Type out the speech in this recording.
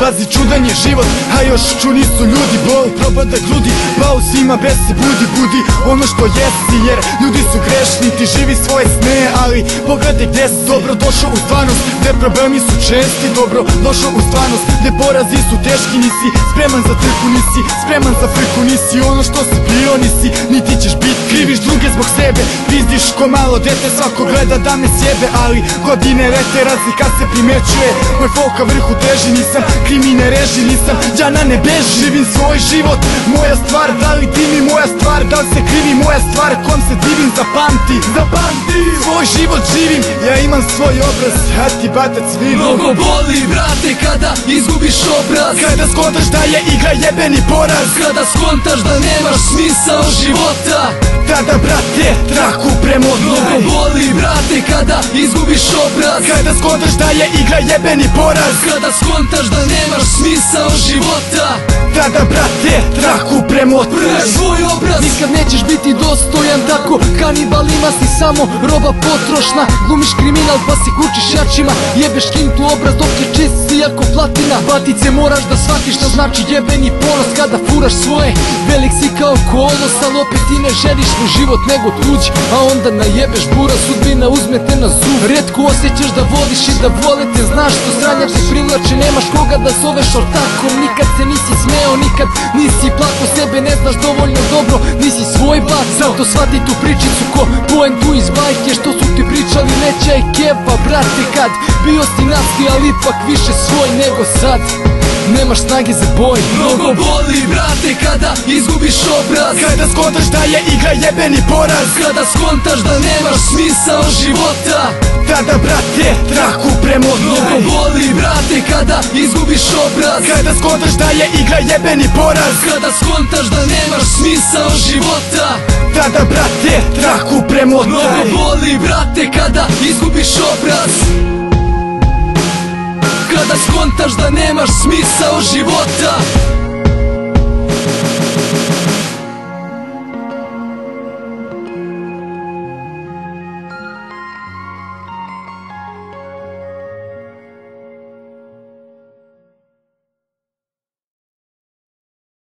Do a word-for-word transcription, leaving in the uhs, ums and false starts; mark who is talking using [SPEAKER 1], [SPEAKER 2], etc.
[SPEAKER 1] Pazi, čudan je život, a još čudni su ljudi. Bol propada grudi, pa u svima bez se budi, budi ono što jesi, jer ljudi su grešni. Ti živi svoje sne, ali pogledaj gde si. Dobro došao u stvarnost, gde problemi su česti. Dobro došao u stvarnost, gde porazi su teški. Nisi spreman za trku, nisi spreman za frku. Nisi ono što si bio, nisi, niti ćeš bit. Kriviš druge zbog sebe, pizdiš ko malo dete. Svako gleda da me sjebe, ali godine lete, razlika se primećuje. Moj foka vrhu teži, nisam krimine reži, nisam džana ne beži. Živim svoj život, moja stvar, da li ti mi moja stvar, da li se krivi moja stvar, kom se divim, zapamti, zapamti. Svoj život živim, ja imam svoj obraz, a ti batac vino.
[SPEAKER 2] Mnogo boli, brate, kada izgubiš obraz,
[SPEAKER 1] kada skontaš da je igra jebeni poraz,
[SPEAKER 2] kada skontaš da nemaš smisao života,
[SPEAKER 1] tada, brate, traku premotaj.
[SPEAKER 2] Mnogo boli, brate, kada izgubiš obraz,
[SPEAKER 1] kada skontaš da je igra jebeni poraz,
[SPEAKER 2] kada skontaš da nemaš smisao života,
[SPEAKER 1] tada, brate, traku premotaj.
[SPEAKER 2] Premotaj svoj obraz. Nikad nećeš biti dostojan tako, kanibalima si samo roba potrošna. Glumiš kriminal pa si kučiš jačima, jebeš kintu obraz dok je čist si jako platina. Batice moraš da shvatiš što znači jebeni ponos kada furaš svoje. Velik si kao kolos, al opet ti ne želiš svoj život nego tuđ, a onda najebeš bura, sudbina uzme te na zub. Retko osjećaš da voliš i da vole te, znaš što sranja te privlače, nemaš koga da zoveš ortakom. Nikad se nisi smeo, nikad nisi plako, sebe ne znaš dovoljno dobro, nisi svoj bac. Zato shvati tu pričicu ko poentu iz bajke, što su ti pričali neća i keva. Brate, kad bio si naski, ali ipak više svoj nego sad, nemaš snage za boj. Mnogo boli, brate, kada izgubiš obraz,
[SPEAKER 1] kada skontaš da je igra jebeni poraz,
[SPEAKER 2] kada skontaš da nemaš smisao života,
[SPEAKER 1] tada, brate, traku premotaj.
[SPEAKER 2] Mnogo boli, brate, kada izgubiš obraz,
[SPEAKER 1] kada skontaš da je igra jebeni poraz,
[SPEAKER 2] kada skontaš da nemaš smisao života,
[SPEAKER 1] tada, brate, traku premotaj.
[SPEAKER 2] Mnogo boli, brate, kada izgubiš obraz, kada skontaš da nemaš smisao života.